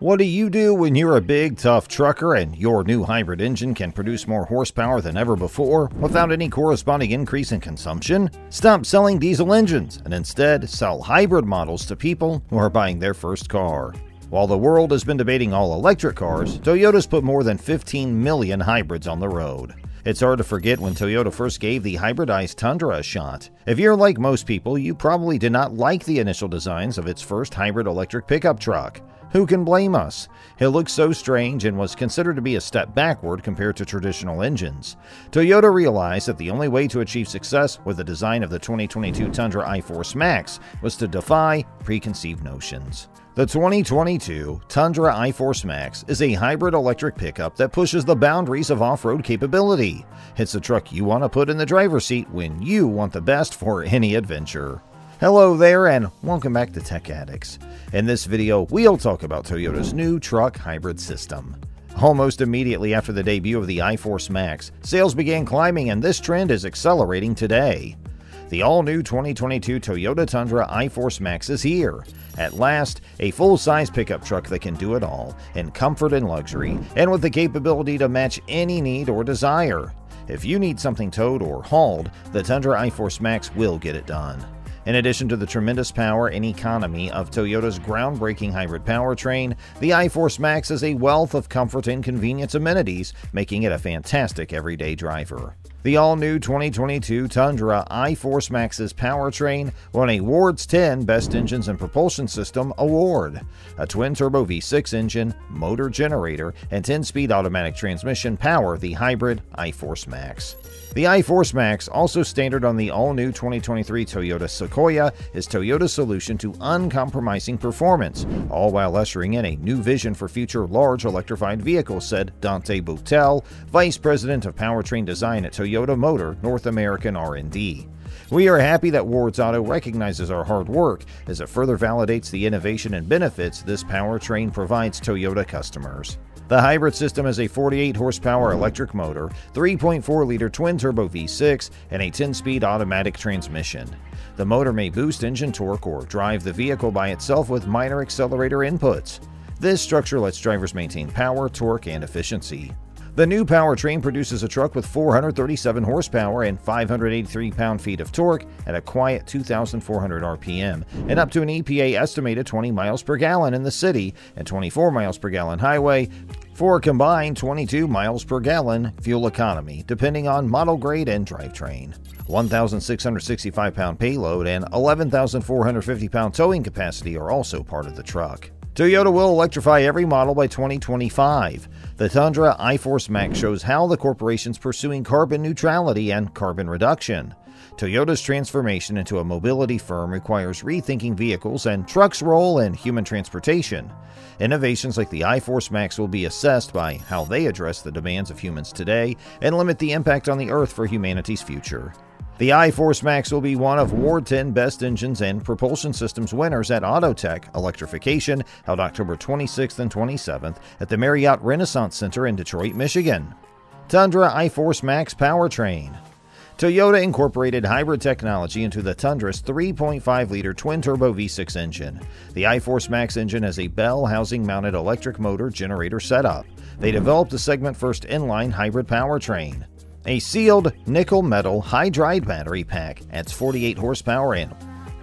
What do you do when you're a big, tough trucker and your new hybrid engine can produce more horsepower than ever before without any corresponding increase in consumption? Stop selling diesel engines and instead sell hybrid models to people who are buying their first car. While the world has been debating all electric cars, Toyota's put more than 15 million hybrids on the road. It's hard to forget when Toyota first gave the hybridized Tundra a shot. If you're like most people, you probably did not like the initial designs of its first hybrid electric pickup truck. Who can blame us? It looked so strange and was considered to be a step backward compared to traditional engines. Toyota realized that the only way to achieve success with the design of the 2022 Tundra iForce Max was to defy preconceived notions. The 2022 Tundra iForce Max is a hybrid electric pickup that pushes the boundaries of off-road capability. It's the truck you want to put in the driver's seat when you want the best for any adventure. Hello there and welcome back to Tech Addicts. In this video, we'll talk about Toyota's new truck hybrid system. Almost immediately after the debut of the iForce Max, sales began climbing and this trend is accelerating today. The all-new 2022 Toyota Tundra iForce Max is here. At last, a full-size pickup truck that can do it all, in comfort and luxury, and with the capability to match any need or desire. If you need something towed or hauled, the Tundra iForce Max will get it done. In addition to the tremendous power and economy of Toyota's groundbreaking hybrid powertrain, the iForce Max is a wealth of comfort and convenience amenities, making it a fantastic everyday driver. The all-new 2022 Tundra iForce Max's powertrain won a Ward's 10 Best Engines and Propulsion System award. A twin-turbo V6 engine, motor generator, and 10-speed automatic transmission power the hybrid iForce Max. The iForce Max, also standard on the all-new 2023 Toyota Sequoia, is Toyota's solution to uncompromising performance, all while ushering in a new vision for future large electrified vehicles, said Dante Boutel, Vice President of Powertrain Design at Toyota Motor North American R&D. We are happy that Ward's Auto recognizes our hard work as it further validates the innovation and benefits this powertrain provides Toyota customers. The hybrid system has a 48-horsepower electric motor, 3.4-liter twin-turbo V6, and a 10-speed automatic transmission. The motor may boost engine torque or drive the vehicle by itself with minor accelerator inputs. This structure lets drivers maintain power, torque, and efficiency. The new powertrain produces a truck with 437 horsepower and 583 pound-feet of torque at a quiet 2,400 RPM and up to an EPA estimated 20 miles per gallon in the city and 24 miles per gallon highway for a combined 22 miles per gallon fuel economy, depending on model grade and drivetrain. 1,665 pound payload and 11,450 pound towing capacity are also part of the truck. Toyota will electrify every model by 2025. The Tundra iForce Max shows how the corporation's pursuing carbon neutrality and carbon reduction. Toyota's transformation into a mobility firm requires rethinking vehicles and trucks' role in human transportation. Innovations like the iForce Max will be assessed by how they address the demands of humans today and limit the impact on the Earth for humanity's future. The iForce Max will be one of Ward 10 Best Engines and Propulsion Systems winners at Autotech Electrification, held October 26th and 27th at the Marriott Renaissance Center in Detroit, Michigan. Tundra iForce Max powertrain. Toyota incorporated hybrid technology into the Tundra's 3.5-liter twin-turbo V6 engine. The iForce Max engine has a Bell housing-mounted electric motor generator setup. They developed a segment-first inline hybrid powertrain. A sealed nickel-metal hydride battery pack adds 48 horsepower and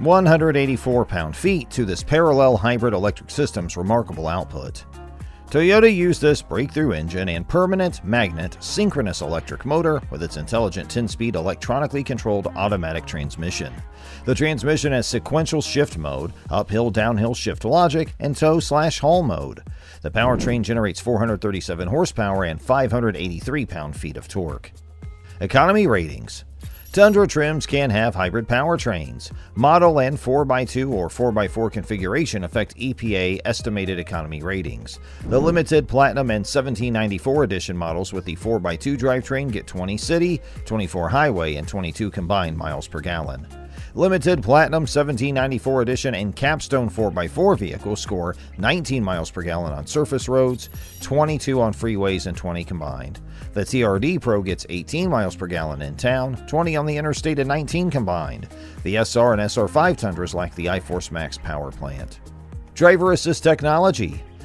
184 pound-feet to this parallel hybrid electric system's remarkable output. Toyota used this breakthrough engine and permanent magnet synchronous electric motor with its intelligent 10-speed electronically controlled automatic transmission. The transmission has sequential shift mode, uphill-downhill shift logic, and tow/haul mode. The powertrain generates 437 horsepower and 583 pound-feet of torque. Economy ratings. Tundra trims can have hybrid powertrains. Model and 4x2 or 4x4 configuration affect EPA estimated economy ratings. The limited Platinum and 1794 edition models with the 4x2 drivetrain get 20 city, 24 highway, and 22 combined miles per gallon. Limited Platinum 1794 edition and Capstone 4x4 vehicles score 19 miles per gallon on surface roads, 22 on freeways, and 20 combined. The TRD Pro gets 18 miles per gallon in town, 20 on the interstate, and 19 combined. The SR and SR5 Tundras lack the iForce Max power plant. Driver assist technology.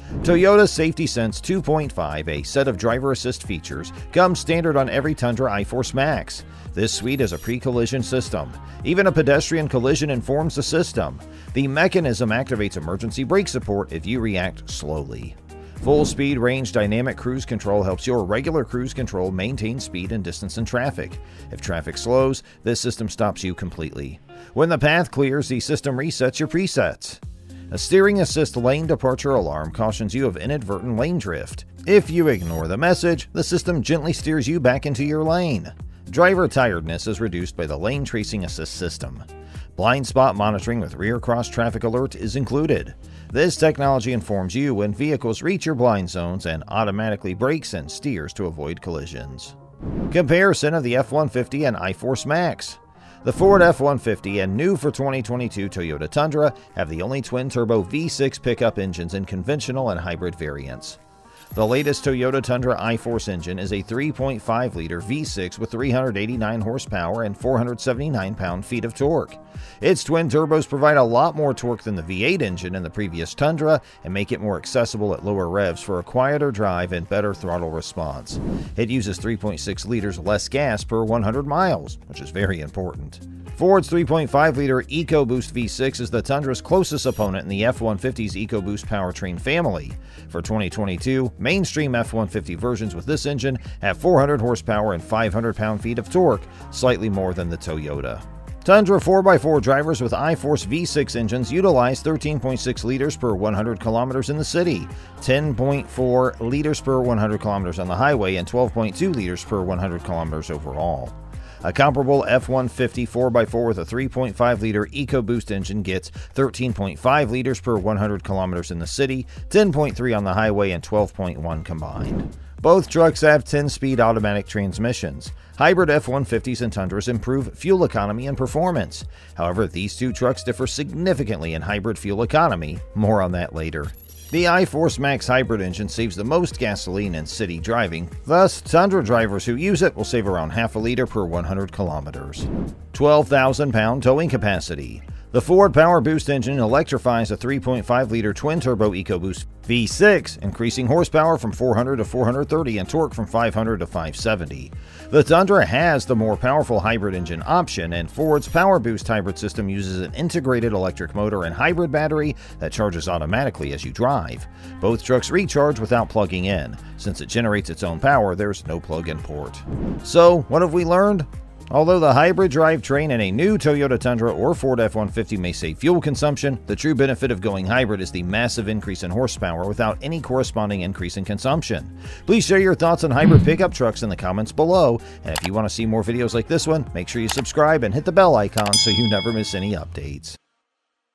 Toyota's Safety Sense 2.5, a set of driver assist features, comes standard on every Tundra iForce Max. This suite is a pre-collision system. Even a pedestrian collision informs the system. The mechanism activates emergency brake support if you react slowly. Full speed range dynamic cruise control helps your regular cruise control maintain speed and distance in traffic. If traffic slows, this system stops you completely. When the path clears, the system resets your presets. A steering assist lane departure alarm cautions you of inadvertent lane drift. If you ignore the message, the system gently steers you back into your lane. Driver tiredness is reduced by the lane tracing assist system. Blind spot monitoring with rear cross traffic alert is included. This technology informs you when vehicles reach your blind zones and automatically brakes and steers to avoid collisions. Comparison of the F-150 and iForce Max. The Ford F-150 and new for 2022 Toyota Tundra have the only twin-turbo V6 pickup engines in conventional and hybrid variants. The latest Toyota Tundra iForce engine is a 3.5-liter V6 with 389 horsepower and 479 pound-feet of torque. Its twin turbos provide a lot more torque than the V8 engine in the previous Tundra and make it more accessible at lower revs for a quieter drive and better throttle response. It uses 3.6 liters less gas per 100 miles, which is very important. Ford's 3.5-liter EcoBoost V6 is the Tundra's closest opponent in the F-150's EcoBoost powertrain family. For 2022, mainstream F-150 versions with this engine have 400 horsepower and 500 pound-feet of torque, slightly more than the Toyota. Tundra 4x4 drivers with iForce V6 engines utilize 13.6 liters per 100 kilometers in the city, 10.4 liters per 100 kilometers on the highway, and 12.2 liters per 100 kilometers overall. A comparable F-150 4x4 with a 3.5-liter EcoBoost engine gets 13.5 liters per 100 kilometers in the city, 10.3 on the highway, and 12.1 combined. Both trucks have 10-speed automatic transmissions. Hybrid F-150s and Tundras improve fuel economy and performance. However, these two trucks differ significantly in hybrid fuel economy. More on that later. The iForce Max hybrid engine saves the most gasoline in city driving, thus Tundra drivers who use it will save around half a liter per 100 kilometers. 12,000-pound towing capacity. The Ford PowerBoost engine electrifies a 3.5-liter twin-turbo EcoBoost V6, increasing horsepower from 400 to 430 and torque from 500 to 570. The Tundra has the more powerful hybrid engine option, and Ford's PowerBoost hybrid system uses an integrated electric motor and hybrid battery that charges automatically as you drive. Both trucks recharge without plugging in. Since it generates its own power, there's no plug-in port. So, what have we learned? Although the hybrid drivetrain in a new Toyota Tundra or Ford F-150 may save fuel consumption, the true benefit of going hybrid is the massive increase in horsepower without any corresponding increase in consumption. Please share your thoughts on hybrid pickup trucks in the comments below, and if you want to see more videos like this one, make sure you subscribe and hit the bell icon so you never miss any updates.